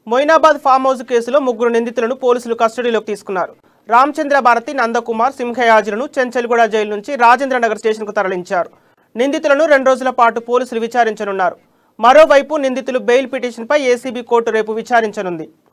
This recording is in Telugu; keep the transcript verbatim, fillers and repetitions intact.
మొయినాబాద్ ఫామ్ హౌస్ కేసులో ముగ్గురు నిందితులను పోలీసులు కస్టడీలోకి తీసుకున్నారు. రామచంద్ర భారతి, నందకుమార్, సింహయాజులను చెంచల్గూడ జైలు నుంచి రాజేంద్రనగర్ స్టేషన్కు తరలించారు. నిందితులను రెండు రోజుల పాటు పోలీసులు విచారించనున్నారు. మరోవైపు నిందితులు బెయిల్ పిటిషన్పై ఏసీబీ కోర్టు రేపు విచారించనుంది.